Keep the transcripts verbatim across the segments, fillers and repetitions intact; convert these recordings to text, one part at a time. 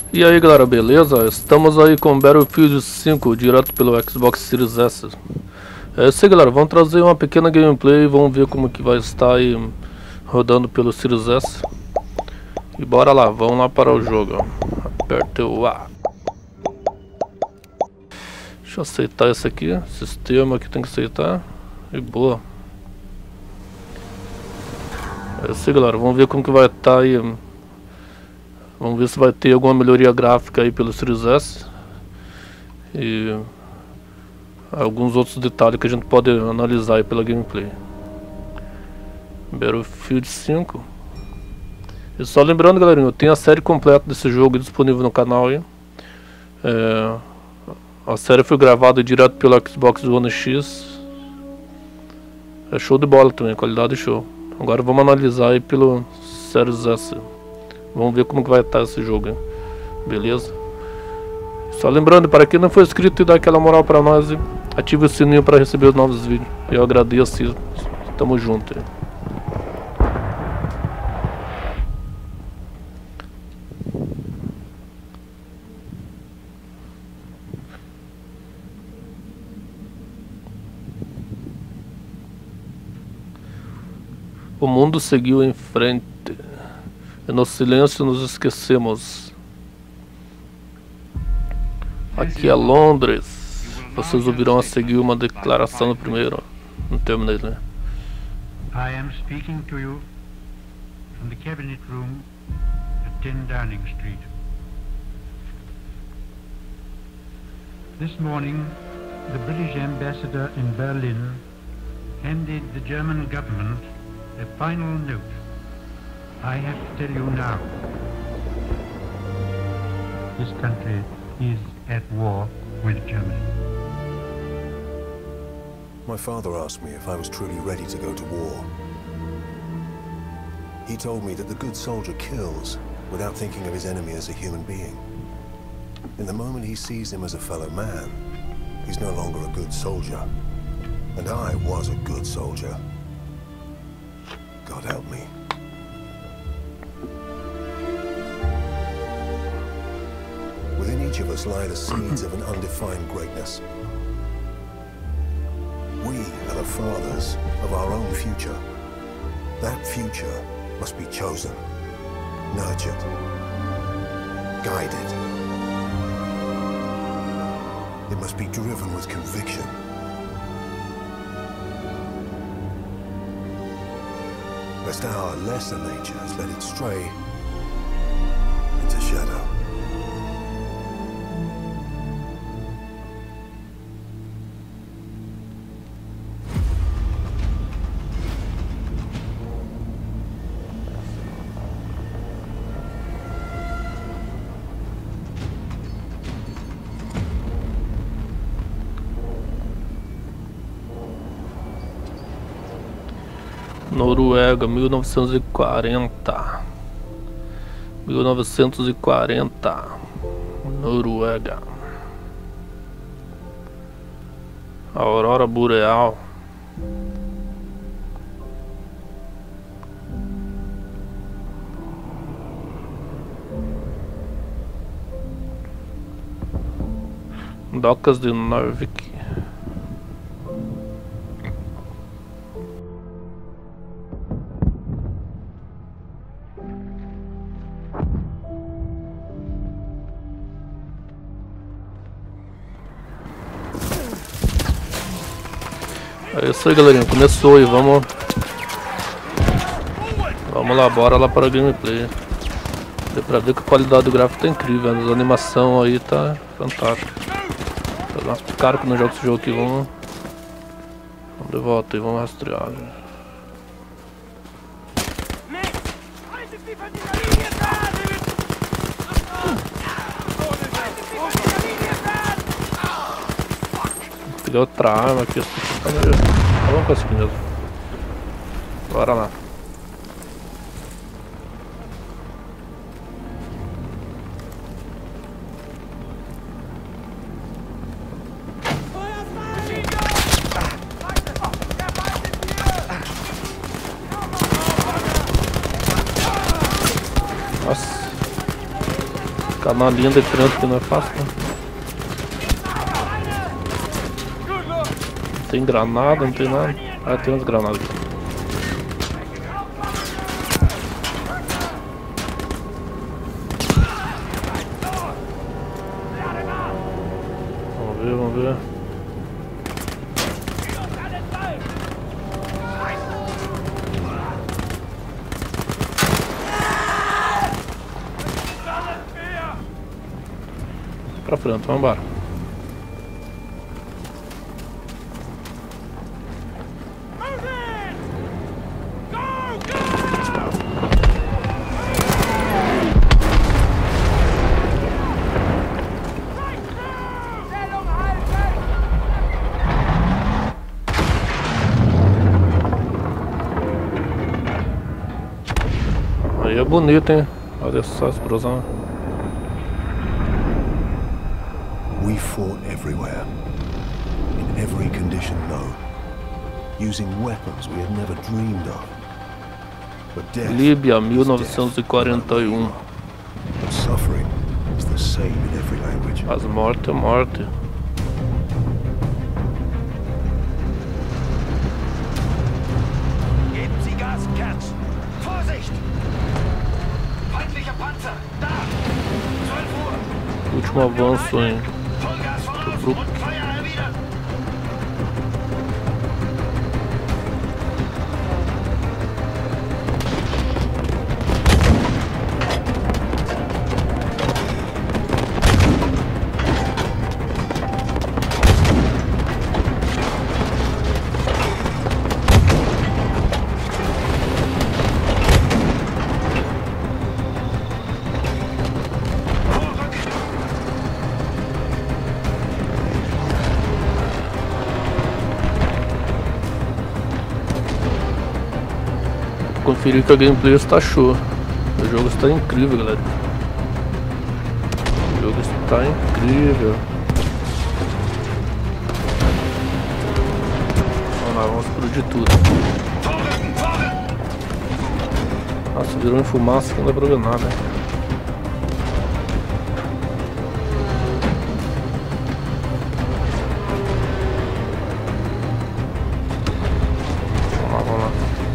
E aí galera, beleza? Estamos aí com Battlefield cinco, direto pelo Xbox Series S. É isso aí galera, vamos trazer uma pequena gameplay, vamos ver como que vai estar aí rodando pelo Series S. E bora lá, vamos lá para o jogo. Aperte o A. Deixa eu aceitar esse aqui, sistema que tem que aceitar. E boa. É isso aí galera, vamos ver como que vai estar aí. Vamos ver se vai ter alguma melhoria gráfica aí pelo Series S. E alguns outros detalhes que a gente pode analisar aí pela gameplay. Battlefield cinco. E só lembrando galerinha, eu tenho a série completa desse jogo disponível no canal aí. É, a série foi gravada direto pelo Xbox One X. É show de bola também, qualidade show. Agora vamos analisar aí pelo Series S. Vamos ver como que vai estar esse jogo, hein? Beleza? Só lembrando, para quem não for inscrito e dá aquela moral para nós, ative o sininho para receber os novos vídeos. Eu agradeço e tamo junto. Hein? O mundo seguiu em frente. E no silêncio nos esquecemos. Aqui é Londres. Vocês ouvirão a seguir uma declaração no primeiro. Não terminei, né? I am speaking to you from the cabinet room at ten Downing Street. This morning, the British ambassador in Berlin handed the German government a final note. I have to tell you now, this country is at war with Germany. My father asked me if I was truly ready to go to war. He told me that the good soldier kills without thinking of his enemy as a human being. In the moment he sees him as a fellow man, he's no longer a good soldier. And I was a good soldier. God help me. Within each of us lie the seeds of an undefined greatness. We are the fathers of our own future. That future must be chosen, nurtured, guided. It must be driven with conviction. Lest our lesser natures let it stray into shadow. Noruega, mil novecentos e quarenta. mil novecentos e quarenta. Noruega. Aurora Boreal. Docas de Narvik. É isso aí galerinha, começou e vamos Vamos lá, bora lá para a gameplay. Deu pra ver que a qualidade do gráfico tá incrível, as animações aí tá fantástica. Nossa, cara que não joga esse jogo aqui, vamos Vamos de volta e vamos rastrear. Pegar outra arma aqui, tá meio... Tá bom com esse aqui mesmo. Bora lá. Tá na linha de frente que não é fácil, né? Não tem granada, não tem nada. Ah, tem umas granadas aqui. Vamos ver, vamos ver. Pra frente, vamos embora. Aí é bonito, hein? Olha só a explosão. We fought everywhere, in every condition known, using weapons we had never dreamed of. But death Líbia, mil novecentos e quarenta e um. and suffering is the same in every language. As mortes é morte. Geben Sie Gas, Kerz! Vorsicht! Feindlicher Panzer! Da! zwölf Uhr! Último avanço em Vollgas voraus grupo. und Feuer erwidern! Conferir que a gameplay está show. O jogo está incrível, galera. O jogo está incrível. Vamos lá, vamos explodir tudo. Nossa, virou em fumaça que não dá pra ver nada. Vamos lá, vamos lá.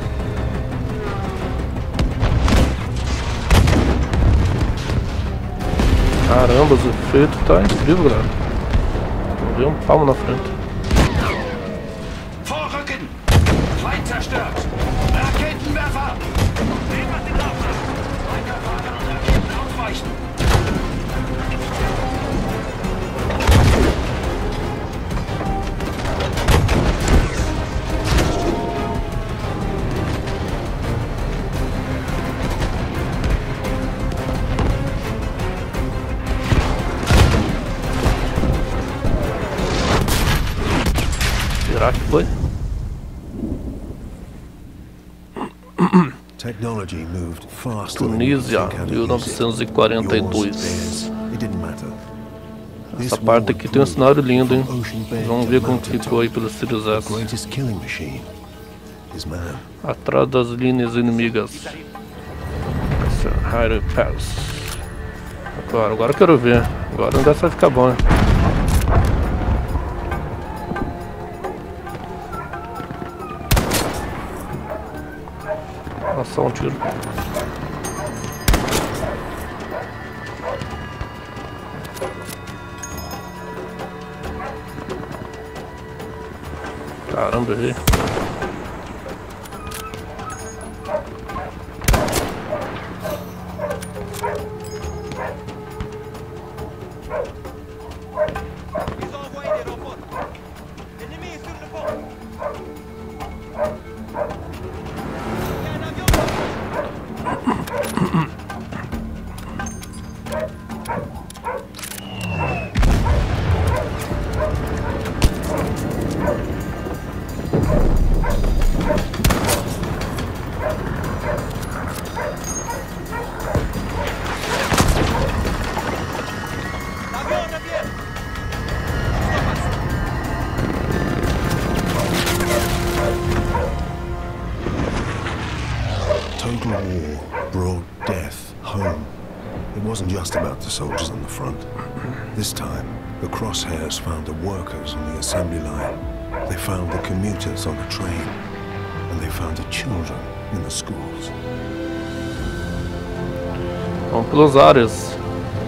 Caramba, os efeitos tá incrível, galera. Vou ver um palmo na frente. Vorrücken! Feind zerstört! Raketenwerfer! Sehen, was Sie drauf haben! Weiterfahren und Raketen ausweichen! Será que foi? Technology moved faster than Tunísia, you mil novecentos e quarenta e dois. theirs. It didn't matter. Essa parte aqui tem um cenário lindo, hein? Vamos ver como que ficou aí pelo Sirius The S. greatest killing machine is man. Atrás das linhas inimigas. Harry Pass. Agora, agora eu quero ver. Agora o negócio vai ficar bom, hein? Nossa, só um tiro. Caramba, errei. Total war brought death home. It wasn't just about the soldiers on the front. This time, the crosshairs found the workers on the assembly line. They found the commuters on the train. And they found the children in the schools. Vamos pelas áreas.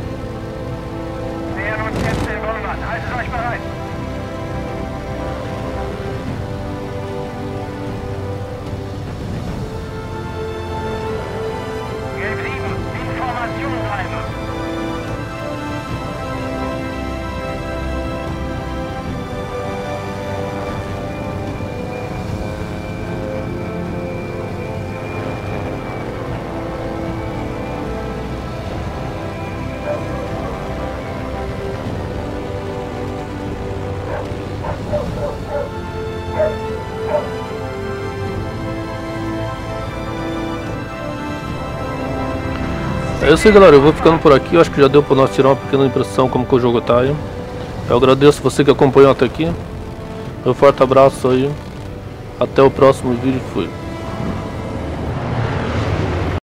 É isso aí, galera, eu vou ficando por aqui. Eu acho que já deu para nós tirar uma pequena impressão como que o jogo tá aí. Eu agradeço você que acompanhou até aqui. Um forte abraço aí. Até o próximo vídeo. Fui.